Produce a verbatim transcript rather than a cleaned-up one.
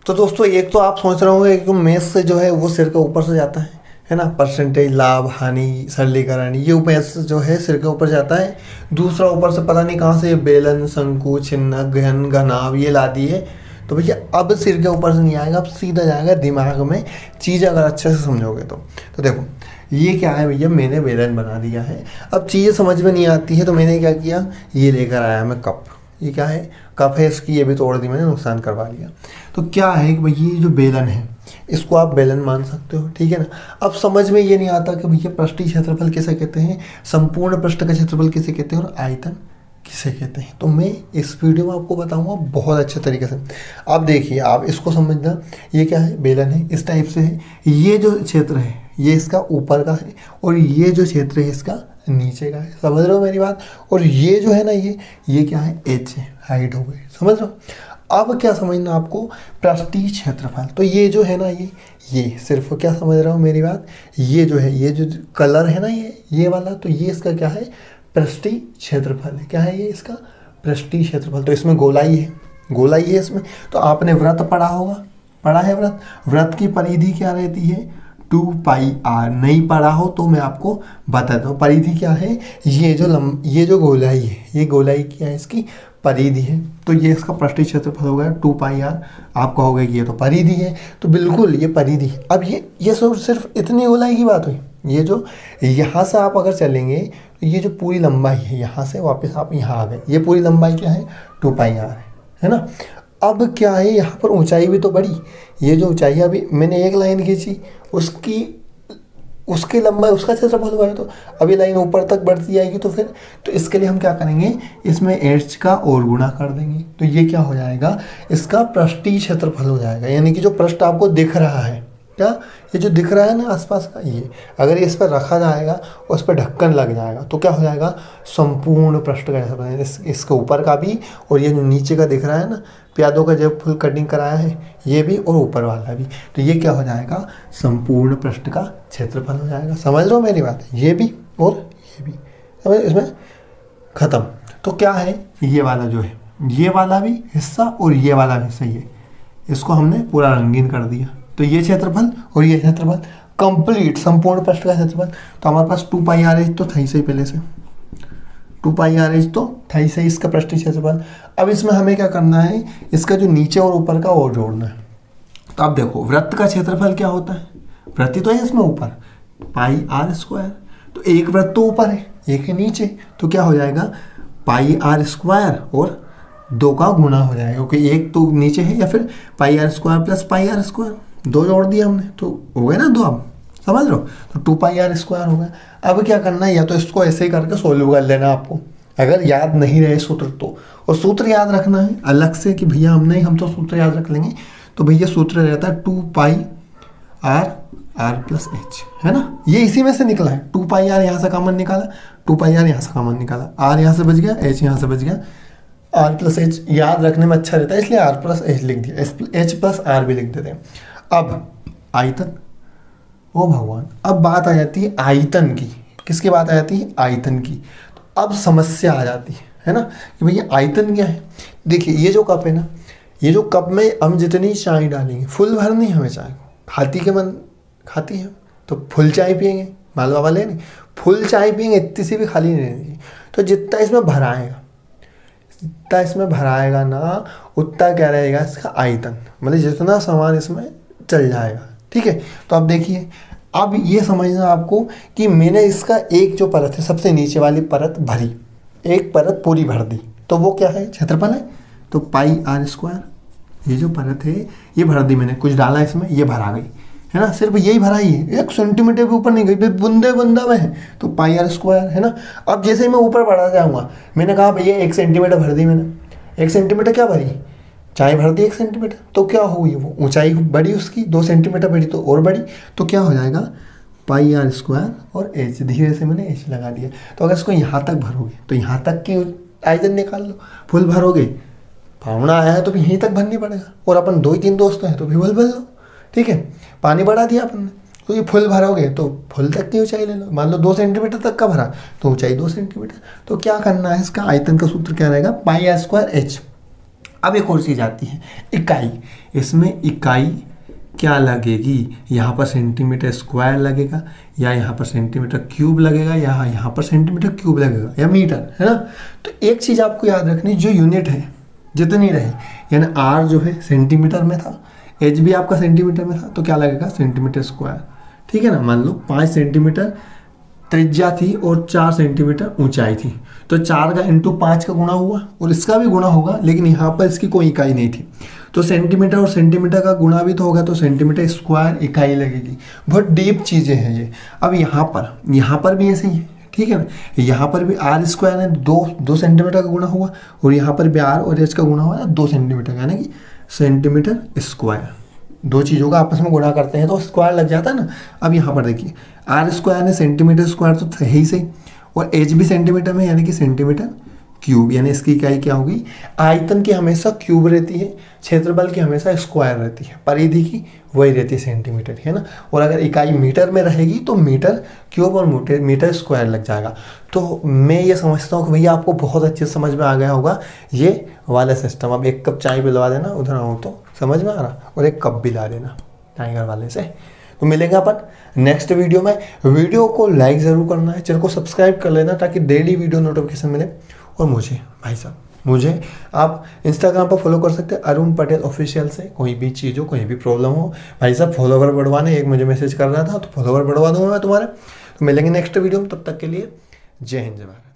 तो दोस्तों एक तो आप सोच रहे होंगे कि मेष से जो है वो सिर के ऊपर से जाता है है ना, परसेंटेज, लाभ, हानि, सरलीकरण, ये मेष जो है सिर के ऊपर जाता है। दूसरा ऊपर से पता नहीं कहाँ से बेलन, शंकु, छिन्न, घन, घनाभ ये ला दी है। तो भैया अब सिर के ऊपर से नहीं आएगा, अब सीधा जाएगा दिमाग में। चीज़ अगर अच्छे से समझोगे तो तो देखो ये क्या है भैया, मैंने बेलन बना दिया है। अब चीज़ें समझ में नहीं आती है तो मैंने क्या किया, ये लेकर आया मैं कप। ये क्या है, कप है इसकी, ये भी तोड़ दी मैंने, नुकसान करवा लिया। तो क्या है कि भैया ये जो बेलन है इसको आप बेलन मान सकते हो, ठीक है ना। अब समझ में ये नहीं आता कि भैया पृष्ठीय क्षेत्रफल किसे कहते हैं, संपूर्ण पृष्ठ का क्षेत्रफल किसे कहते हैं और आयतन किसे कहते हैं। तो मैं इस वीडियो में आपको बताऊंगा बहुत अच्छे तरीके से। आप देखिए, आप इसको समझना, ये क्या है, बेलन है, इस टाइप से है। ये जो क्षेत्र है ये इसका ऊपर का है और ये जो क्षेत्र है इसका नीचे का है। समझ रहे हो मेरी बात। और ये जो है ना ये ये क्या है, एच है, हाइट हो गई। समझ रहे हो। अब क्या समझना आपको, पृष्ठीय क्षेत्रफल। तो ये जो है ना ये ये सिर्फ क्या समझ रहे हो मेरी बात, ये जो है ये जो कलर है ना ये ये वाला, तो ये इसका क्या है, पृष्ठीय क्षेत्रफल है। क्या है ये, इसका पृष्ठीय क्षेत्रफल। तो इसमें गोलाई है, गोलाई है इसमें। तो आपने व्रत पढ़ा होगा, पढ़ा है व्रत। व्रत की परिधि क्या रहती है, टू पाई आर। नहीं पढ़ा हो तो मैं आपको बताता हूँ। परिधि क्या है, ये जो लंब ये जो गोलाई है, ये गोलाई क्या है, इसकी परिधि है। तो ये इसका पृष्ठीय क्षेत्रफल हो गया टू पाई आर। आप कहोगे कि ये तो परिधि है, तो बिल्कुल ये परिधि है। अब ये ये सिर्फ इतनी गोलाई की बात हुई। ये जो यहाँ से आप अगर चलेंगे तो ये जो पूरी लंबाई है, यहाँ से वापस आप यहाँ आ गए, ये पूरी लंबाई क्या है, टू पाई आर है, है ना। अब क्या है, यहाँ पर ऊंचाई भी तो बढ़ी। ये जो ऊंचाई अभी मैंने एक लाइन खींची, उसकी उसकी लंबाई उसका क्षेत्रफल हुआ है। तो अभी लाइन ऊपर तक बढ़ती जाएगी। तो फिर तो इसके लिए हम क्या करेंगे, इसमें एच का और गुणा कर देंगे। तो ये क्या हो जाएगा, इसका पृष्ठीय क्षेत्रफल हो जाएगा। यानी कि जो पृष्ठ आपको दिख रहा है, क्या ये जो दिख रहा है ना आसपास का, ये अगर इस पर रखा जाएगा और उस पर ढक्कन लग जाएगा तो क्या हो जाएगा, संपूर्ण पृष्ठ का क्षेत्रफल। इस, इसके ऊपर का भी और ये जो नीचे का दिख रहा है ना, प्यादों का जब फुल कटिंग कराया है, ये भी और ऊपर वाला भी, तो ये क्या हो जाएगा, संपूर्ण पृष्ठ का क्षेत्रफल हो जाएगा। समझ रहे हो मेरी बात, ये भी और ये भी। समझ, इसमें खत्म। तो क्या है, ये वाला जो है, ये वाला भी हिस्सा और ये वाला भी हिस्सा, ये इसको हमने पूरा रंगीन कर दिया। तो ये क्षेत्रफल और ये क्षेत्रफल कंप्लीट, संपूर्ण पृष्ठ का क्षेत्रफल। तो हमारे पास टू पाई आर एच तो था ही सही, पहले से टू पाई आर एच तो था ही सही इसका पृष्ठीय क्षेत्रफल। अब इसमें हमें क्या करना है, इसका जो नीचे और ऊपर का और जोड़ना है। तो अब देखो वृत्त का क्षेत्रफल क्या होता है, वृत्त तो है इसमें ऊपर, पाई आर स्क्वायर। तो एक वृत्त तो ऊपर है, एक है नीचे, तो क्या हो जाएगा, पाई आर स्क्वायर और दो का गुणा हो जाएगा, क्योंकि एक तो नीचे है, या फिर pi r square plus pi r square, दो जोड़ दिया हमने तो हो गया ना दो। अब समझ लो, तो टू पाई आर स्क्वायर हो गया। अब क्या करना है, या तो इसको ऐसे ही करके सोल्व कर लेना आपको, अगर याद नहीं रहे सूत्र तो। और सूत्र याद रखना है अलग से कि भैया हम नहीं, हम तो सूत्र याद रख लेंगे। तो भैया सूत्र रहता है two pi r r plus h, है ना। ये इसी में से निकला है, टू पाई आर यहाँ से कॉमन निकाला, टू पाई आर यहाँ से कॉमन निकाला, आर यहाँ से बच गया, एच यहाँ से बच गया। आर प्लस एच याद रखने में अच्छा रहता है, इसलिए आर प्लस एच लिख दिया, एच प्लस आर भी लिख देते हैं। अब आयतन, ओ भगवान, अब बात आ जाती है आयतन की। किसकी बात आ जाती है, आयतन की। तो अब समस्या आ जाती है, है ना, कि भैया आयतन क्या है। देखिए ये जो कप है ना, ये जो कप में हम जितनी चाय डालेंगे, फुल भरनी है हमें चाय को, खाती के मन खाती है तो फुल चाय पियेंगे, मालवा वाले नहीं, फुल चाय पियेंगे, इतनी सी भी खाली नहीं रहेगी। तो जितना इसमें भराएगा, जितना इसमें भराएगा ना, उतना क्या रहेगा इसका आयतन, मतलब जितना सामान इसमें चल जाएगा। ठीक है। तो अब देखिए, अब ये समझना आपको कि मैंने इसका एक जो परत है, सबसे नीचे वाली परत भरी, एक परत पूरी भर दी, तो वो क्या है, क्षेत्रफल है। तो पाई आर स्क्वायर, ये जो परत है ये भर दी मैंने, कुछ डाला इसमें, ये भरा गई, है ना, सिर्फ यही भरा ही है, एक सेंटीमीटर के ऊपर नहीं गई, बूंदे बूंदा में है, तो पाई आर स्क्वायर, है ना। अब जैसे ही मैं ऊपर बढ़ा जाऊँगा, मैंने कहा भैया एक सेंटीमीटर भर दी मैंने, एक सेंटीमीटर क्या भरी, चाय भर दी एक सेंटीमीटर, तो क्या हुई, वो ऊंचाई बढ़ी उसकी, दो सेंटीमीटर बढ़ी तो और बढ़ी, तो क्या हो जाएगा, पाई आर स्क्वायर और एच, धीरे से मैंने एच लगा दिया। तो अगर इसको यहाँ तक भरोगे तो यहाँ तक की आयतन निकाल लो, फुल भरोगे, पावना आया है तो भी यहीं तक भरनी पड़ेगा, और अपन दो ही तीन दोस्त हैं तो भी फुल भर लो। ठीक है, पानी बढ़ा दिया अपन ने, तो ये फुल भरोगे तो फुल तक की ऊंचाई ले लो। मान लो दो सेंटीमीटर तक का भरा तो ऊंचाई दो सेंटीमीटर। तो क्या करना है, इसका आयतन का सूत्र क्या रहेगा, पाई आर स्क्वायर एच। अब एक और चीज़ आती है इकाई। इसमें इकाई क्या लगेगी, यहाँ पर सेंटीमीटर स्क्वायर लगेगा या यहाँ पर सेंटीमीटर क्यूब लगेगा या यहाँ पर सेंटीमीटर क्यूब लगेगा या मीटर, है ना। तो एक चीज़ आपको याद रखनी, जो यूनिट है जितनी रहे, यानी आर जो है सेंटीमीटर में था, एच भी आपका सेंटीमीटर में था, तो क्या लगेगा सेंटीमीटर स्क्वायर, ठीक है ना। मान लो पाँच सेंटीमीटर त्रिज्या थी और चार सेंटीमीटर ऊंचाई थी, तो चार का इंटू पाँच का गुणा हुआ और इसका भी गुणा होगा, लेकिन यहाँ पर इसकी कोई इकाई नहीं थी, तो सेंटीमीटर और सेंटीमीटर का गुणा भी तो होगा, तो सेंटीमीटर स्क्वायर इकाई लगेगी। बहुत डीप चीज़ें हैं ये। अब यहाँ पर यहाँ पर भी ऐसे ही है, ठीक है ना। यहाँ पर भी आर स्क्वायर है, दो दो सेंटीमीटर का गुणा हुआ, और यहाँ पर भी आर और एच का गुणा हुआ दो सेंटीमीटर का, यानी कि सेंटीमीटर स्क्वायर। दो चीज़ों का आपस में गुणा करते हैं तो स्क्वायर लग जाता है ना। अब यहाँ पर देखिए आर स्क्वायर है सेंटीमीटर स्क्वायर तो है ही सही, और एच भी सेंटीमीटर में, यानी कि सेंटीमीटर क्यूब, यानी इसकी इकाई क्या होगी, आयतन की हमेशा क्यूब रहती है, क्षेत्रफल की हमेशा स्क्वायर रहती है, परिधि की वही रहती है सेंटीमीटर, है ना। और अगर इकाई मीटर में रहेगी तो मीटर क्यूब और मीटर मीटर स्क्वायर लग जाएगा। तो मैं ये समझता हूँ कि भैया आपको बहुत अच्छे से समझ में आ गया होगा ये वाला सिस्टम। अब एक कप चाय पिलवा देना, उधर आऊँ तो समझ में आ रहा, और एक कप भी ला देना टाइगर वाले से। तो मिलेंगे अपन नेक्स्ट वीडियो में। वीडियो को लाइक ज़रूर करना है, चैनल को सब्सक्राइब कर लेना ताकि डेली वीडियो नोटिफिकेशन मिले। और मुझे भाई साहब मुझे आप इंस्टाग्राम पर फॉलो कर सकते हैं अरुण पटेल ऑफिशियल से। कोई भी चीज़ हो, कोई भी प्रॉब्लम हो, भाई साहब फॉलोवर बढ़वाने, एक मुझे मैसेज कर रहा था तो फॉलोवर बढ़वा दूंगा मैं तुम्हारे। तो मिलेंगे नेक्स्ट वीडियो में, तब तक के लिए जय हिंद जय भारत।